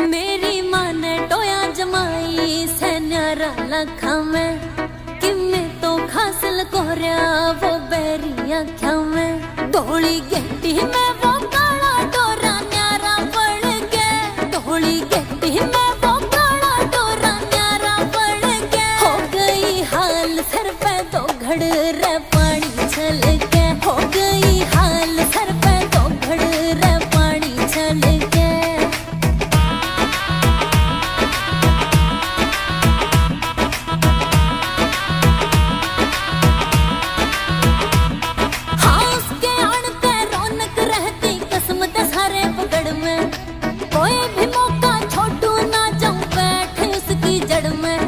मेरी माँ ने टोया जमाई से न्यारा लखा में कि मैं तो खासिल कोरिया वो बेरिया क्या में धोली गेटी में वो काला डोरा न्यारा पड़ के धोली गेटी में वो काला डोरा न्यारा पड़ के हो गई हाल सर पे तो घड़ रे पानी चल के हो गई हाल सर पे तो घड़ रे पानी चल के कोई भी मौका छोड़ू ना जाऊं बैठ उसकी जड़ में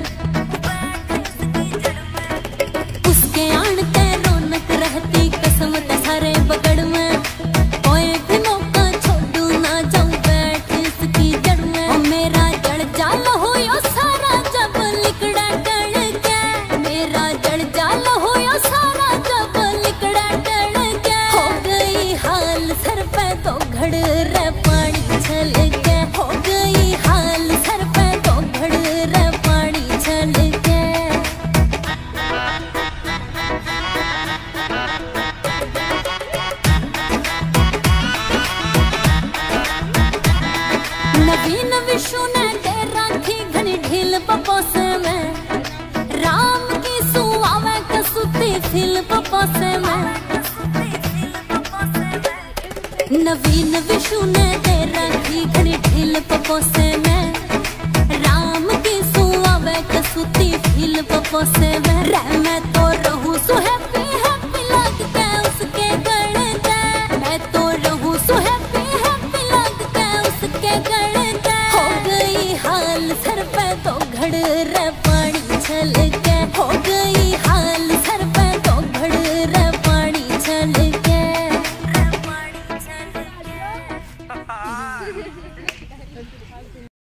उसके आने रौनक रहती कसम सारे बगड़ में कोई भी मौका छोड़ू ना जाऊं बैठ उसकी जड़ में ओ मेरा जड़ जाल हो यो सारा जब लिकड़ा टड़ के मेरा जड़ जाल हो यो सारा जब लिकड़ा टड़ के हो गई हाल सर पे तो घड़ रे पानी चल के हो गई हाल सर पे तो घड़ रे पानी चल के नवीन विशु ने दे राखी घनी ढील पपोसे में राम की सुआवे कसुती फिल पपोसे में नवीन विशु ने दे राखी घनी ढील पपोसे में राम की सुआवे कसुती फिल पपोसे में रे मैं तो रहूं सो हैप्पी हैप्पी लगते उसके गड़ दे मैं तो रहूं सो हैप्पी हैप्पी लगते उसके गड़ दे हो गई हाल सर पे तो घड़ रे पानी चल के हो गई हाल